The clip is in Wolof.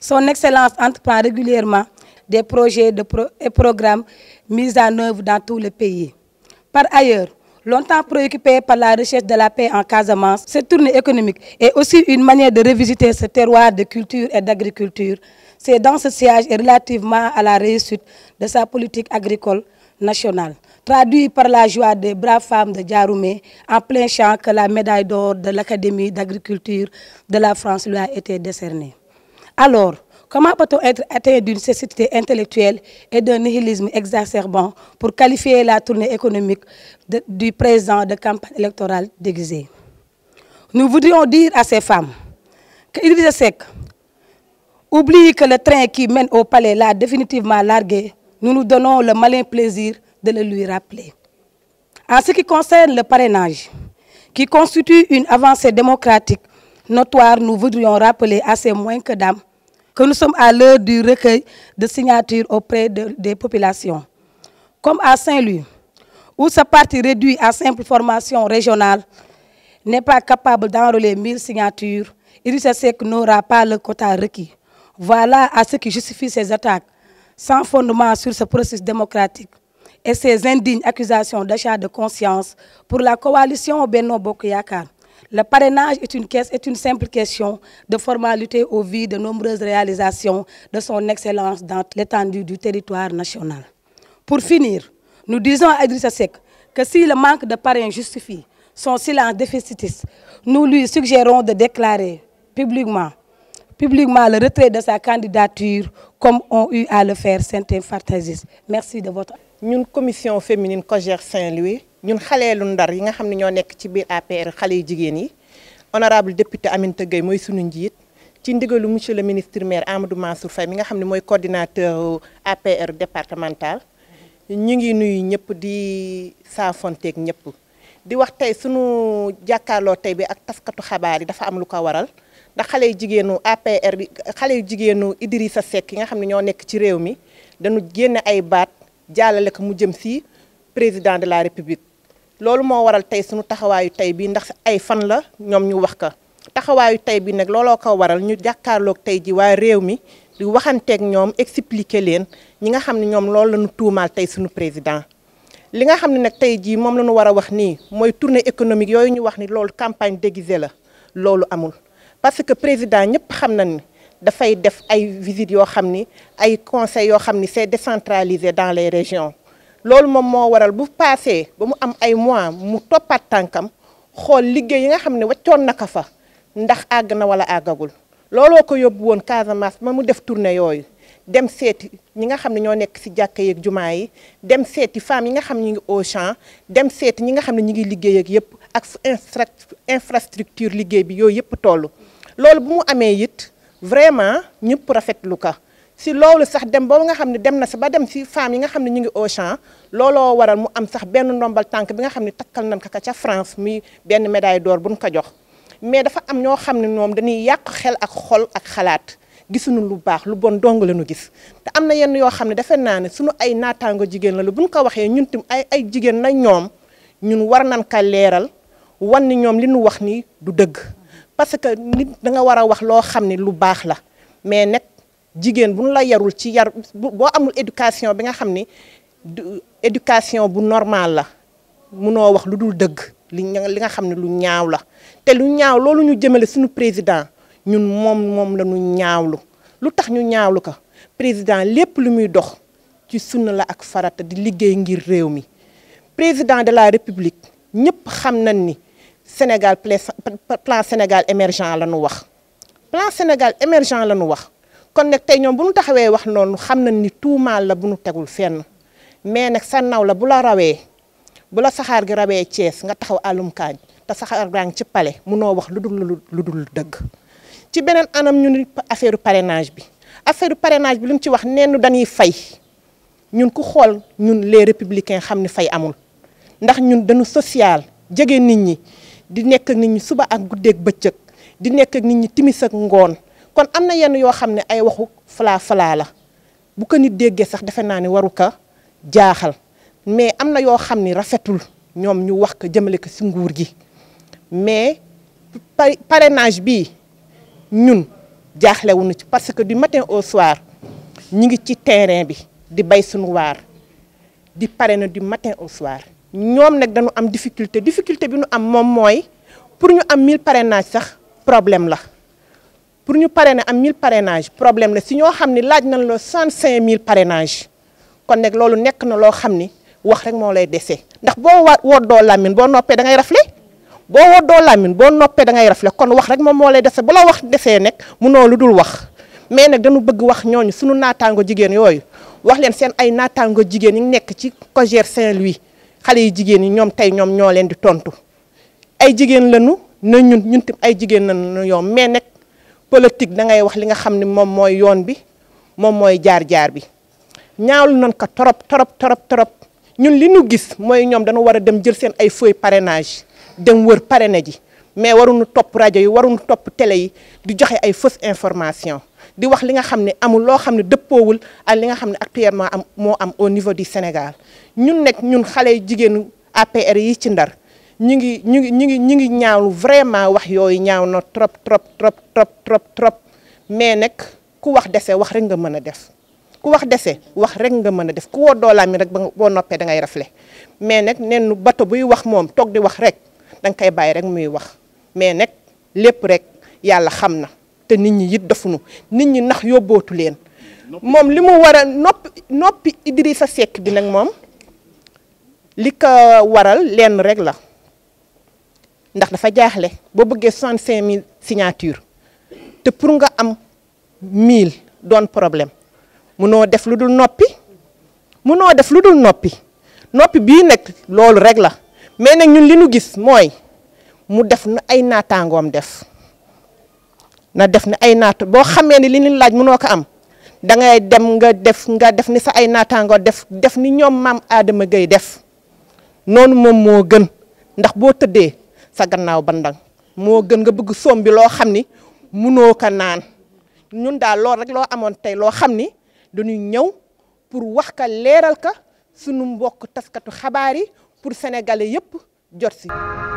Son Excellence entreprend régulièrement des projets et programmes mis en œuvre dans tout le pays. Par ailleurs, longtemps préoccupé par la recherche de la paix en Casamance, cette tournée économique est aussi une manière de revisiter ce terroir de culture et d'agriculture. C'est dans ce siège et relativement à la réussite de sa politique agricole nationale, traduit par la joie des braves femmes de Diaroumé en plein champ que la médaille d'or de l'Académie d'agriculture de la France lui a été décernée. Alors, comment peut-on être atteint d'une cécité intellectuelle et d'un nihilisme exacerbant pour qualifier la tournée économique du président de campagne électorale déguisée? Nous voudrions dire à ces femmes que Idrissa Seck oublie que le train qui mène au palais l'a définitivement largué. Nous nous donnons le malin plaisir de le lui rappeler. En ce qui concerne le parrainage, qui constitue une avancée démocratique notoire, nous voudrions rappeler à ces moins que dames que nous sommes à l'heure du recueil de signatures auprès des populations. Comme à Saint-Louis, où ce parti réduit à simple formation régionale n'est pas capable d'enrôler 1000 signatures, Idrissa Seck n'aura pas le quota requis. Voilà à ce qui justifie ces attaques sans fondement sur ce processus démocratique et ces indignes accusations d'achat de conscience pour la coalition Benno Bokk Yakaar. Le parrainage est une simple question de formalité au vu de nombreuses réalisations de son Excellence dans l'étendue du territoire national. Pour finir, nous disons à Idrissa Seck que si le manque de parrain justifie son silence déficitiste, nous lui suggérons de déclarer publiquement le retrait de sa candidature comme ont eu à le faire certains fantaisistes. Merci de votre... Ñun commission féminine COJER Saint-Louis ñun xaleelu Ndar yi nga xam ne ñoo nekk ci biir APR xale yu jigéen yi honorable député Aminata Gueye mooy sunu njiit ci ndigalu monsieur le ministre maire Amadou Mansour Faye mi nga xam ne mooy coordinateur APR départemental ñu ngi nuyu ñëpp di saafonteeg ñëpp di wax tey sunu jàkkaarloo tey bi ak taskatu xabaar yi dafa am lu ko waral ndax xale yu jigéenu APR bi xale yu jigéenu Idrissa Seck yi nga xam ne ñoo nekk ci réew mi dañu génne ay baat jàllale ko mu jëm si président de la république loolu moo waral tey sunu taxawaayu tey bi ndax ay fan la ñoom ñu wax ka taxawaayu tey bi nag looloo ko waral ñu jàkkaarloog tey ji waa réew mi di waxanteeg ñoom expliquer leen ñi nga xam ne ñoom loolu la ñu tuumaal tey sunu président li nga xam ne nag tey jii moom la ñu war a wax nii mooy tournée économique yooyu ñu wax ni loolu campagne déguisée la loolu amul parce que président ñëpp xam nañ ni dafay def ay visites yoo xam ni ay conseils yoo xam ni c'est décentralisé dans les régions loolu moom moo waral bu passé ba mu am ay mois mu toppaat tànkam xool liggéey yi nga xam ne waccoon na ko fa ndax àgg na wala àggagul looloo ko yóbbu woon Casamance ba mu def tournée yooyu dem seeti ñi nga xam ne ñoo nekk ci jàkka yeeg jumaa yi dem seeti femmes yi nga xam ne ñu ngi au champ dem seeti ñi nga xam ne ñu ngi liggéey ak yëpp ak infrastructure liggéey bi yooyu yëpp toll loolu bu mu amee it vraiment ñëpp rafetlu ko si loolu sax dem boobu nga xam ne dem na si ba dem si femmes yi nga xam ne ñu ngi au champ looloo waral mu am sax benn ndombal tànk bi nga xam ne takkal nañ ko ca France muy benn médaille d'or buñ ko jox mais dafa am ñoo xam ne ñoom dañuy yàq xel ak xol ak xalaat gisuñu lu baax lu bon dong la ñu gis te am na yenn yoo xam ne defe naa ne suñu ay naataango jigéen la lu buñ ko waxee ñun tam ay jigéen na ñoom ñun war nañ ka leeral wan ni ñoom li ñu wax ni du dëgg parce que nit da nga war a wax loo xam ne lu baax la mais nag jigéen bu ñu la yarul ci yar boo amul éducation bi nga xam ni éducation bu normal la munoo wax lu dul dëgg li nga xam ne lu ñaaw la te lu ñaaw loolu ñu jëmale suñu président ñun moom la ñu ñaawlu lu tax ñu ñaawlu ko président lépp lu muy dox ci sunna la ak farata di liggéey ngir réew mi président de la république ñëpp xam nañ ni Sénégal plan Sénégal émergent la ñu wax plan Sénégal émergent la ñu wax kon nag tey ñoom bu ñu taxawee wax noonu xam nañ ni tuumaal la bu ñu tegul fenn mais nag sa naw la bu la rawee bu la saxaar gi rawee Thiès nga taxaw àllum kaañ te saxaar gaa ngi ci palais munoo wax lu dul dëgg ci beneen anam ñu ni affaire parrainage bi lu ñu ci wax nenn dañuy fay ñun ku xool ñun les républicains xam ni fay amul ndax ñun dañu social jege nit ñi di nekk ak nit ñi suba ak guddeeg bëccëg di nekk ak nit ñi timis ak ngoon kon am na yenn yoo xam ne ay waxu falaa la bu ko nit déggee sax defe naa ne waru ko jaaxal mais am na yoo xam ni rafetul ñoom ñu wax ko jëmale ko ci nguur gi mais parrainage bi ñun jaaxlewuñu ci parce que du matin au soir ñi ngi ci terrain bi di bay suñu waar di parrainer du matin au soir ñoom nag dañu am difficulté bi ñu am moom mooy pour ñu am 1000 parrainages sax problème la pour ñu parrainer am 1000 parrainages problème la si ñoo xam ne laaj nañ la 65000 parrainages kon nag loolu nekk na loo xam ni wax rek moo lay dese ndax boo woddoo làmmiñ boo noppee da ngay rafle boo woddoo làmmiñ boo noppee da ngay rafle kon wax rek moom moo lay dese bu la wax desee nekk munoo lu dul wax mais nag dañu bëgg wax ñooñu suñu naataango jigéen yooyu wax leen seen ay naataango jigéen yi nekk ci COJER Saint-Louis xale yi jigéen yi ñoom tey ñoom ñoo leen di tontu ay jigéen lañu na ñun tam ay jigéen lañu yow mais nag politique da ngay wax li nga xam ne moom mooy yoon bi moom mooy jaar-jaar bi ñaawlu nañ ko trop ñun li ñu gis mooy ñoom dañu war a dem jël seen ay feuilles parrainage dem wër parrainer ji mais waruñu topp rajo yi waruñu topp télé yi di joxe ay fausse information di wax li nga xam ne amul loo xam ne dëppoowul ak li nga xam ne actuellement moo am au niveau du Sénégal ñun nag ñun xale jigéenu APR yi ci Ndar ñu ngi ñaawlu vraiment wax yooyu ñaaw na trop mais nag ku wax dese wax rek nga mën a def ku wax dese wax rek nga mën a def ku woddoo laa mi rek boo noppee da ngay rafle mais nag nen bato buy wax moom toog di wax rek da nga koy bàyyi rek muy wax mais nag lépp rek yàlla xam na te nit ñi it defuñu nit ñi ndax yóbbootu leen moom li mu war a noppi Idrissa Seck bi nag moom li ko waral lenn rek la ndax dafa jaaxle boo bëggee 65000 signatures te pour nga am 1000 doon problème munoo def lu dul noppi noppi bii nag loolu rek la mais nag ñun li ñu gis mooy mu def na ay naataangoom def boo xamee ni li ñu laaj mënoo ko am da ngay dem nga def ni sa ay naataangoo def ni ñoom maam Adama Gueye def noonu moom moo gën ndax boo tëddee sa gannaaw bandang moo gën nga bëgg soom bi loo xam ni mënoo ko naan ñun daal loolu rek loo amoon tey loo xam ni dañuy ñëw pour wax ka leeral ka sunu mbokk taskatu xabaar yi pour sénégalais yépp jot si